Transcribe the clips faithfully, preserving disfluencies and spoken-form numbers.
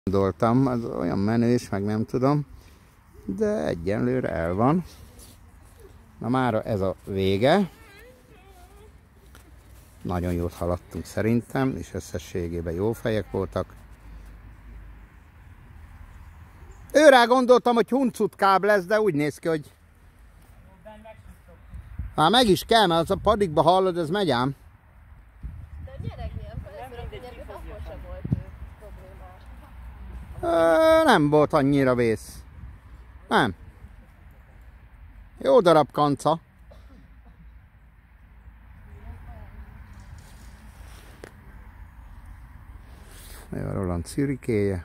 Gondoltam, az olyan menős, meg nem tudom, de egyenlőre el van. Na mára ez a vége. Nagyon jót haladtunk szerintem, és összességében jó fejek voltak. Őrá gondoltam, hogy huncutkább lesz, de úgy néz ki, hogy... Már meg is kell, mert az a padikba hallod, ez megy ám. De a gyerek milyen felszörök, akkor sem volt problémás. Ö, nem volt annyira vész. Nem. Jó darab kanca. Ez a Roland szürikéje.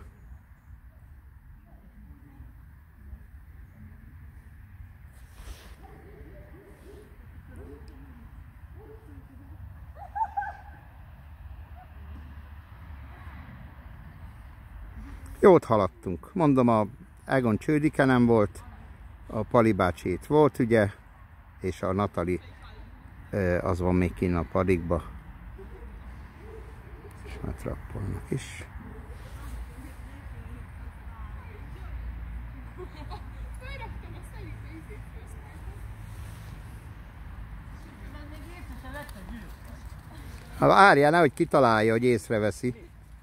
Jót haladtunk. Mondom, a Egon Csődike nem volt, a Pali bácsi itt volt, ugye, és a Natali az van még kinn a padikba. És már trappolnak is. Ha várjál, nehogy kitalálja, hogy észreveszi.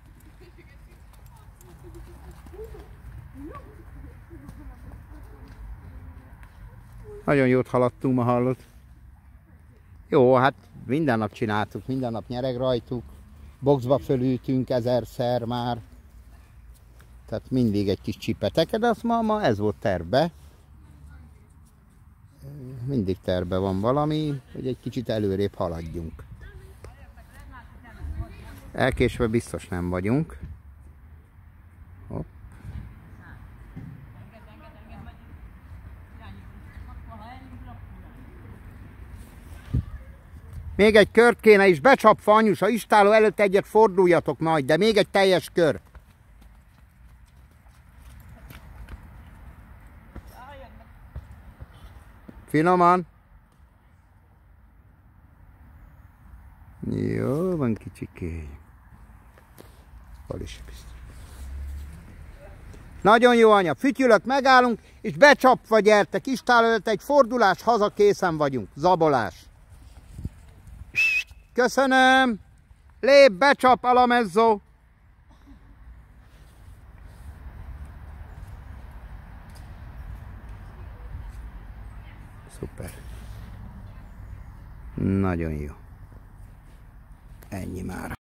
Nagyon jót haladtunk, ma hallott. Jó, hát minden nap csináltuk, minden nap nyereg rajtuk. Boxba fölültünk ezerszer már. Tehát mindig egy kis csipeteke, de azt ma, ma ez volt tervbe. Mindig tervbe van valami, hogy egy kicsit előrébb haladjunk. Elkésve biztos nem vagyunk. Hopp. Még egy kört kéne is becsapva, anyusa, istáló előtt egyet forduljatok majd, de még egy teljes kör. Finoman. Jó, van kicsikély. Hol is biztos. Nagyon jó, anya, fütyülök, megállunk, és becsapva gyertek, istáló előtt egy fordulás, haza készen vagyunk. Zabolás. Köszönöm! Lép, becsap, alamezzó! Szuper. Nagyon jó. Ennyi már.